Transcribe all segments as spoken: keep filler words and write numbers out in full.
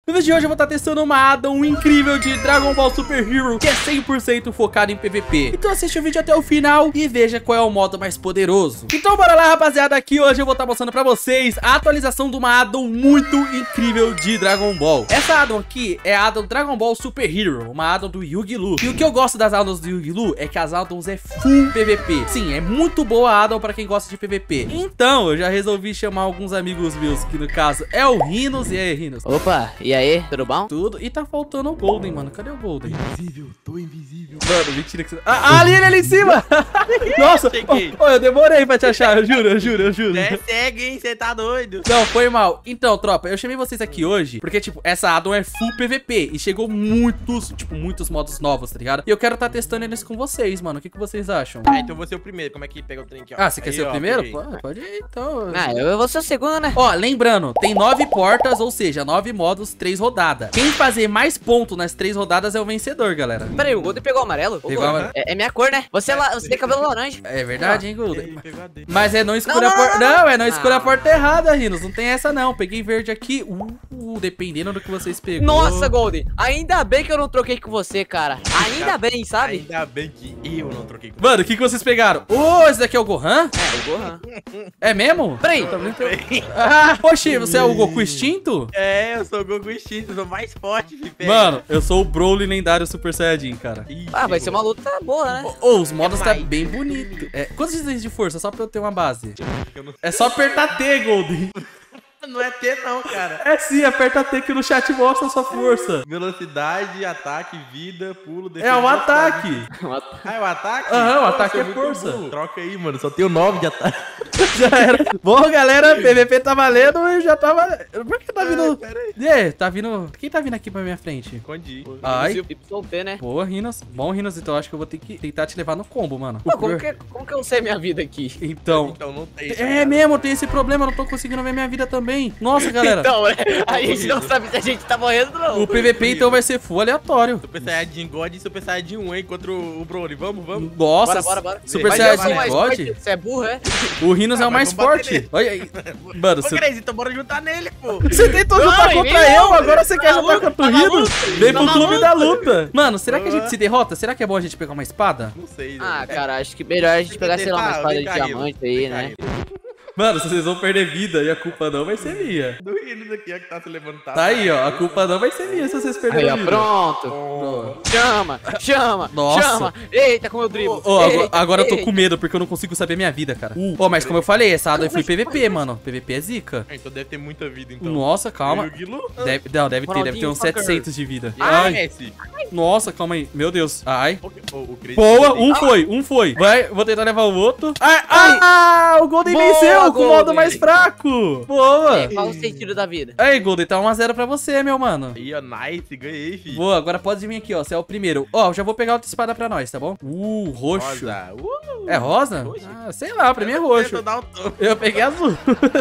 No vídeo de hoje eu vou estar testando uma addon incrível de Dragon Ball Super Hero, que é cem por cento focado em P V P. Então assiste o vídeo até o final e veja qual é o modo mais poderoso. Então bora lá, rapaziada, aqui hoje eu vou estar mostrando pra vocês a atualização de uma addon muito incrível de Dragon Ball. Essa addon aqui é a addon Dragon Ball Super Hero, uma addon do Yu-Gi-Oh! E o que eu gosto das addons do Yu-Gi-Oh! É que as addons é full P V P. Sim, é muito boa a addon pra quem gosta de P V P. Então eu já resolvi chamar alguns amigos meus, que no caso é o Rhinos. E aí, Rhinos? Opa, e aí, tudo bom? Tudo. E tá faltando o Golden, mano. Cadê o Golden? Invisível, tô invisível. Mano, mentira que você... Ah, ali, ele ali em cima! Nossa! Cheguei. Oh, oh, eu demorei pra te achar, eu juro, eu juro, eu juro. É cego, hein? Você tá doido? Não, foi mal. Então, tropa, eu chamei vocês aqui hoje porque, tipo, essa addon é full P V P e chegou muitos, tipo, muitos modos novos, tá ligado? E eu quero tá testando eles com vocês, mano. O que que vocês acham? Ah, então eu vou ser o primeiro. Como é que pega o trem aqui, ó? Ah, você quer Aí, ser o ó, primeiro? peguei. Pô, pode ir, então. Ah, eu vou ser o segundo, né? Ó, lembrando, tem nove portas, ou seja, nove modos, três rodadas. Quem fazer mais ponto nas três rodadas é o vencedor, galera. Peraí, o Golden pegou o amarelo? Pegou o amarelo. É, é minha cor, né? Você, é la... você tem cabelo laranja. É verdade, hein, Golden? Ele pegou a dele. Mas é não escolha Não, a não, porta. não, Não, não. é não escolha a Ah. porta errada, Rhinos. Não tem essa, não. Peguei verde aqui. Uh, uh, dependendo do que vocês pegou. Nossa, Golden, ainda bem que eu não troquei com você, cara. Ainda bem, sabe? Ainda bem que eu não troquei com Mano, o que, que vocês pegaram? Ô, esse daqui é o Gohan? É, o Gohan. É mesmo? Peraí. Eu também tô- Ah, oxi, você é o Goku extinto? É, eu sou o Goku extinto, eu sou mais forte, Fipe. Mano, eu sou o Broly lendário Super Saiyajin, cara. Ih, Ah, vai pegou. ser uma luta boa, né? Ô, ô, os modos É tá mais. bem bonito. É, quantos vocês têm de força? Só pra eu ter uma base. Eu não... É só apertar T, Golden. não é T não, cara. É sim, aperta T que no chat mostra a sua força. Velocidade, ataque, vida, pulo, É um ataque. Ah, é o ataque? Aham, o Pô, ataque eu é sou muito força. burro. Troca aí, mano, só tenho nove de ataque. Já era. Bom, galera, P V P tá valendo e já tá valendo. Por que tá vindo... Pera aí. E aí, tá vindo... Quem tá vindo aqui pra minha frente? Escondi. Ai. Y T, né? Boa, Rhinos. Bom, Rhinos, então acho que eu vou ter que tentar te levar no combo, mano. Pô, como, que, como que eu sei minha vida aqui? Então... Então não tem. tá É ligado? mesmo, tem esse problema, eu não tô conseguindo ver minha vida também. Nossa, galera. Então, né? A gente não sabe se a gente tá morrendo, não. O P V P então vai ser full aleatório. Super Saiyajin God e Super Saiyajin um, hein? Contra o o Broly. Vamos, vamos. Nossa, Bora, bora, bora. Super Mas eu Saiyajin sou mais God? forte, você é burro, é? O Rhinos Ah, é o mais mas vamos bater forte. nele. Olha aí. Mano, Ô, você... Crazy, então bora juntar nele, pô. Você tentou Não, lutar em contra mim não. eu, agora você quer Tá lutar maluco, contra o tá Rhinos? maluco? Vem Tá pro clube maluco? da luta. Mano, será que a gente se derrota? Será que é bom a gente pegar uma espada? Não sei. Ah, né? cara, acho que melhor a gente pegar, sei lá, uma Tá, espada vem de cá, diamante Rino. aí, Vem cá, né? Rino. Mano, vocês vão perder vida e a culpa não vai ser minha. Do Rino daqui, ó, que tá se levantando. Tá aí, ó. A culpa não vai ser minha se vocês Aí, perderem ó, vida. pronto. Pronto. Chama, chama, Nossa. chama. Eita, como eu dribo. Ô, agora, Eita, agora eu tô eita. com medo porque eu não consigo saber minha vida, cara. Ô, mas como eu falei, essa addon foi P V P, mano. P V P é zica. Ah, então deve ter muita vida, então. Nossa, calma. Yu-Gi-Oh! Deve, não, deve ter, deve ter Ronaldinho uns Soccer. setecentos de vida. Ah, Ai, Messi. nossa, calma aí. Meu Deus. Ai. O, o, o Crazy Boa, tem- um foi, um foi. Vai, vou tentar levar o outro. Ai, Ai. ah, o Golden Boa, venceu com o modo Golden. mais fraco. Boa. É, qual o sentido da vida? Aí, Golden, tá um a zero pra você, meu mano. Aí, ó, nice, ganhei, filho. Boa, agora pode vir aqui, ó. Você é o primeiro. Ó, já vou pegar outra espada pra nós, tá bom? Uh, roxo. Rosa. Uh, É rosa? Roxo. Ah, sei lá, pra mim é roxo. Tenta dar um toque. Eu peguei azul.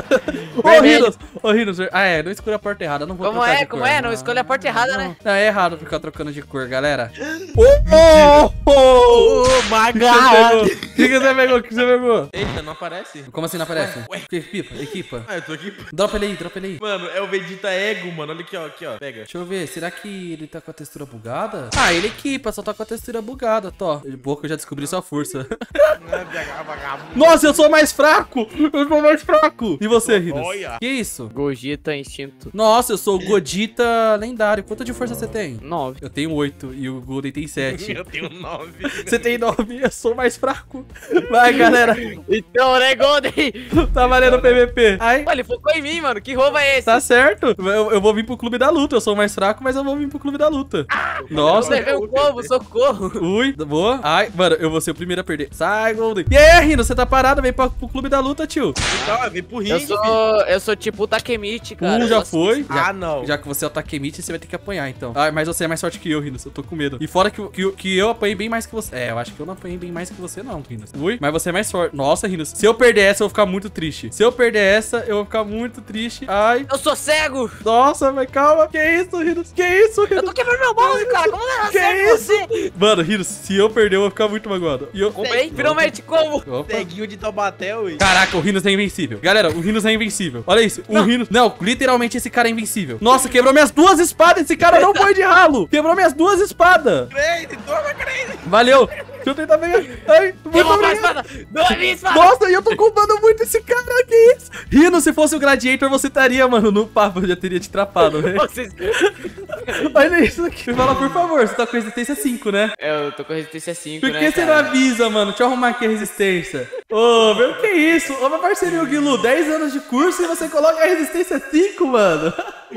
Ô, Vermelho. Rhinos. Ô, Rhinos. Ah, é, não escolha a porta errada. Não vou Como trocar é, de como cor. é? Não escolha a porta errada, não. né? Não, é errado ficar trocando de cor, galera. Oh, oh, oh. Ô, O que maga. você pegou? O que você pegou? O que você pegou? Eita, não aparece? Como assim não aparece? Ué. Equipa, equipa. Ah, eu tô aqui. Dropa ele aí, dropa ele aí. Mano, é o Vegeta Ego, mano. Olha aqui, ó. Aqui, ó. Pega. Deixa eu ver, será que ele tá com a textura bugada? Ah, ele equipa, só tá com a textura bugada, tó. Boa que eu já descobri sua força. Não é vagabundo. Nossa, eu sou mais fraco! Eu sou mais fraco! E você, Rhinos? Olha. Que isso? Gogeta, instinto Nossa, eu sou o Godita lendário. Quanto de força você tem? nove. Eu tenho oito e o Golden tem sete. Eu tenho nove. Você tem nove, eu sou mais fraco. Vai, galera. Então, né, Golden? Tá valendo o P V P. Ai, Pô, ele focou em mim, mano. Que roubo é esse? tá certo. Eu, eu vou vir pro clube da luta. Eu sou mais fraco, mas eu vou vir pro clube da luta. Nossa. Você veio um combo, socorro. Ui, boa. Ai, mano, eu vou ser o primeiro a perder. Sai, Golden. E aí, Rino, você tá parado? Vem pra, pro clube da luta, tio. Então, vem pro Eu ringue, filho. sou, eu sou tipo o Takemichi, cara. Um Eu já sou foi. Já, Ah, não. já que você é o Takemichi, você vai ter que apanhar, então. Ah, mas você é mais forte que eu, Rino. Rinos. Eu tô com medo. E fora que, que, que eu apanhei bem mais que você. É, eu acho que eu não apanhei bem mais que você, não, Rinos. Ui, mas você é mais forte. Nossa, Rinos. Se eu perder essa, eu vou ficar muito triste. Se eu perder essa, eu vou ficar muito triste. Ai. Eu sou cego. Nossa, mas calma. Que isso, Rinos? Que isso, Rinos? Eu tô quebrando meu mouse, cara. Como não é Que cego isso? você? Mano, Rinos, se eu perder, eu vou ficar muito magoado. E eu... Comprei, finalmente, como? Opa. Ceguinho de Taubaté, ui. Caraca, o Rinos é invencível. Galera, o Rinos é invencível. Olha isso. O Rinos... Não, literalmente esse cara é invencível. Nossa, quebrou minhas duas espadas. Esse cara não foi de ralo. Quebrou minhas duas espadas. Crazy, toma, Crazy. Valeu. Deixa eu tentar pegar. Ai, muito Deu uma obrigado. espada. Deu minha espada. Nossa, e eu tô culpando muito esse cara. Que isso? Rinos, se fosse o Gladiator, você estaria, mano, no papo. Eu já teria te trapado, velho. Vocês... Olha isso aqui. Fala, por favor. Você tá com resistência cinco, né? É, eu tô com resistência cinco, Por né, que você não cara? avisa, mano? Deixa eu arrumar aqui a resistência. Ô, meu, que isso? Ô, meu parceiro Guilu, dez anos de curso e você coloca a resistência cinco, mano.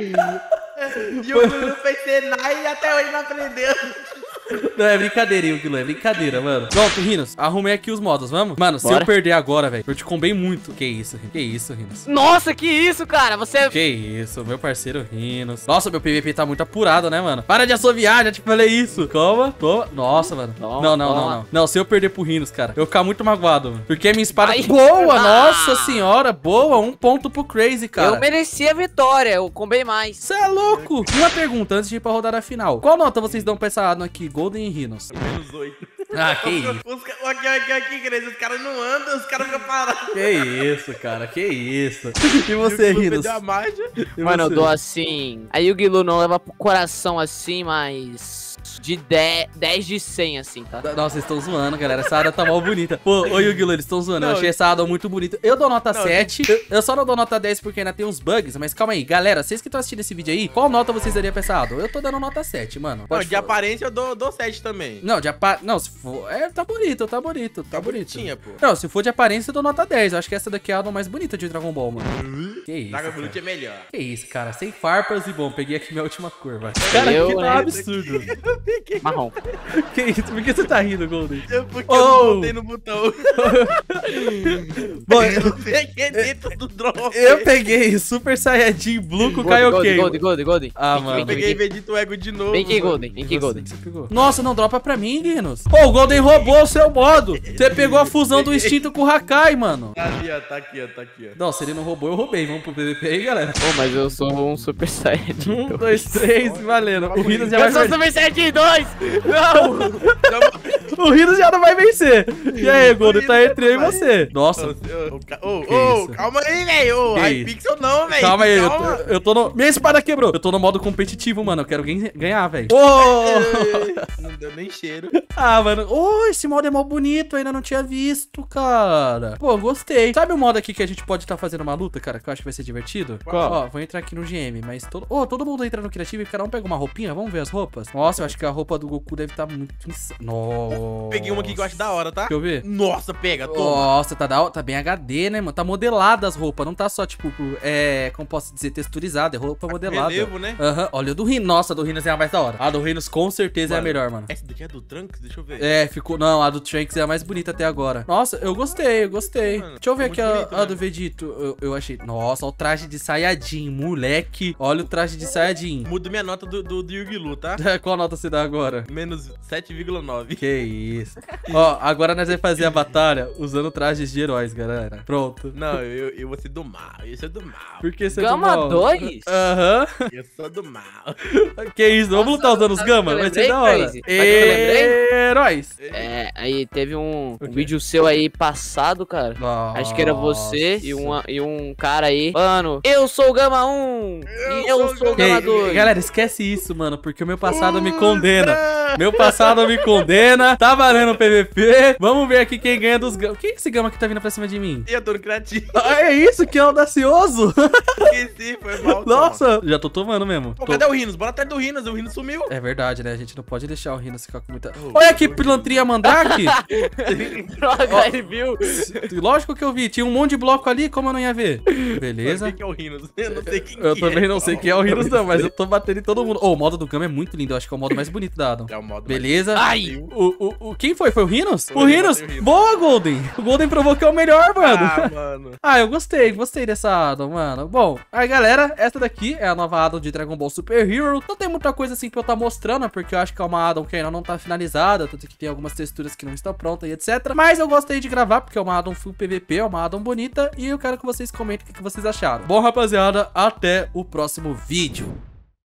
E o Guilu fez Senai e até hoje não aprendeu. Não, é brincadeira, hein, Guilu, é brincadeira, mano. Pronto, Rinos, arrumei aqui os modos, vamos? Mano, se Bora. eu perder agora, velho, eu te combei muito. Que isso, Rinos? Que isso, Rinos? Nossa, que isso, cara? Você... Que isso, meu parceiro Rinos. Nossa, meu P V P tá muito apurado, né, mano? Para de assoviar, já te falei isso. Calma, toma. Nossa, mano. Toma, Não, não, não, toma. não. Não, se eu perder pro Rinos, cara, eu vou ficar muito magoado, mano. Porque a minha espada... Ai. Boa, Ah. nossa senhora, boa. Um ponto pro Crazy, cara. Eu mereci a vitória, eu combei mais. Você é louco! Uma pergunta antes de ir pra rodada final. Qual nota vocês dão pra essa Adon aqui, Golden e Rinos? Menos oito. Ah, que isso. Os, ca- aqui, aqui, aqui, Crazy, os caras não andam, os caras ficam parados. Que isso, cara, que isso. E você, E o Guilu Rinos? perdeu a marcha. E Mano, eu você? dou assim... Aí o Guilu não leva pro coração assim, mas... De dez, dez de cem, assim, tá? Nossa, vocês estão zoando, galera. Essa Ada tá mal bonita. Pô, ô Yu-Gi-Oh! Eles estão zoando. Eu Não, achei essa Ada muito bonita. Eu dou nota não, sete. Eu, eu só não dou nota dez porque ainda tem uns bugs. Mas calma aí, galera. Vocês que estão assistindo esse vídeo aí, qual nota vocês dariam pra essa Ada? Eu tô dando nota sete, mano. Não, Pode de falar. aparência eu dou, dou sete também. Não, de aparência. Não, se for. É, tá bonito, tá bonito, tá, Tá bonito. bonitinha, pô. Não, se for de aparência, eu dou nota dez. Eu acho que essa daqui é a Ada mais bonita de Dragon Ball, mano. Que isso? Dragon cara. Ball é melhor. Que isso, cara. Sem farpas e bom. Peguei aqui minha última cor, vai. Cara, Eu, que né? tá absurdo. Marrom. Que isso? Por que você tá rindo, Golden? Eu, porque Oh. eu não voltei no botão. Bom, Eu peguei dentro do drone. eu peguei Super Saiyajin Blue com Kaioken. Golden, Golden, Golden. Ah, Vem aqui, mano. Eu vem aqui, peguei vem aqui. Vegito Ego de novo. Vem aqui, mano. Golden. Vem aqui, Golden. Você pegou? Nossa, não dropa pra mim, Guinos. Pô, o Golden roubou o seu modo. Você pegou a fusão do instinto com o Hakai, mano. Tá ali, ó, tá aqui, ó, tá aqui, ó. Não, se ele não roubou, eu roubei. Vamos pro P V P aí, galera. Pô, mas eu sou um Super Saiyajin. Um, dois, três, valendo. O Rinos já vai Eu sou vencer. Super Saiyajin dois! Não! O Rinos já não vai vencer. E aí, Golden, tá entre eu e você. Nossa. Ô, ca- ô, Que ô, isso? calma aí, velho. Ô, Que Hypixel não, velho. Calma aí, eu tô, Calma. eu tô no... Minha espada quebrou. Eu tô no modo competitivo, mano. Eu quero gan- ganhar, velho. Ô! Não deu nem cheiro. Ah, mano. Oh, esse modo é mó bonito. Eu ainda não tinha visto, cara. Pô, gostei. Sabe o modo aqui que a gente pode estar fazendo uma luta, cara? Que eu acho que vai ser divertido? Qual? Ó, vou entrar aqui no G M, mas todo... Oh, todo mundo entra no criativo e cada um pega uma roupinha. Vamos ver as roupas? Nossa, eu acho que a roupa do Goku deve estar muito insana. Nossa. Peguei uma aqui que eu acho da hora, tá? Deixa eu ver. Nossa, pega, toma. Nossa, tá, da... tá bem H D, né, mano? Tá modelada as roupas. Não tá só, tipo, é... como posso dizer, texturizada. É roupa modelada. Relevo, né? Aham. Olha o do Rinos. Nossa, a do Rinos é a mais da hora. A do Rinos com certeza é a Mano, melhor, mano. Essa daqui é do Trunks? Deixa eu ver. É, ficou... Não, a do Trunks é a mais bonita até agora. Nossa, eu gostei, eu gostei. Mano, Deixa eu ver muito aqui a, bonito, a né? do Vegito. Eu, eu achei... Nossa, olha o traje de Saiyajin, moleque. Olha o traje de Saiyajin. Mudo minha nota do, do, do Yu-Gi-Oh, tá? Qual nota você dá agora? Menos sete vírgula nove. Que isso. Ó, agora nós vamos fazer a batalha usando trajes de heróis, galera. Pronto. Não, eu, eu vou ser do mal. Eu sou do mal. Por que você Gama não... dois? Aham. Eu sou do mal. Que isso, vamos Nossa, lutar usando os sabe o que Gama? eu Vai ser lembrei, da hora. Crazy? Sabe o que eu lembrei? Heróis. É, aí teve um, O um quê? vídeo seu aí passado, cara. Nossa. Acho que era você e, uma, e um cara aí. Mano, eu sou o Gama um e eu sou o sou o Ei, Gama dois. galera, esquece isso, mano, porque o meu passado me condena. Meu passado me condena. Tá valendo o P V P. Vamos ver aqui quem ganha dos Gama. Quem é esse Gama que tá vindo pra cima de mim? E eu tô no criativo. Ah, é isso que é audacioso? Esqueci, foi mal. toma. Nossa, já tô tomando mesmo. Pô, Tô- cadê o Rinos? Bora atrás do Rinos. O Rinos sumiu. É verdade, né? A gente não pode deixar o Rinos ficar com muita... Oh, Olha que oh, pilantria mandrake. Droga, ele viu. Lógico que eu vi. Tinha um monte de bloco ali, como eu não ia ver? Beleza. Quem que é o Rinos? Eu não sei quem Eu que também é. não sei quem é o Rinos, não, mas eu tô batendo em todo mundo. Ô, o modo do Gama é muito lindo. Eu acho que é o modo mais mais bonito da Adam. É o modo Beleza. Ai! O, o, o, quem foi? Foi o Rhinos? Foi, O Rhinos? foi o Rhinos. Boa, Golden. O Golden provou que é o melhor, mano. Ah, mano. Ah, eu gostei, gostei dessa Adam, mano. Bom, aí galera, essa daqui é a nova Adam de Dragon Ball Super Hero. Não tem muita coisa assim pra eu estar mostrando, porque eu acho que é uma Adam que ainda não tá finalizada, tanto que tem algumas texturas que não estão prontas e etcétera. Mas eu gostei de gravar, porque é uma Adam full P V P, é uma Adam bonita, e eu quero que vocês comentem o que vocês acharam. Bom, rapaziada, até o próximo vídeo.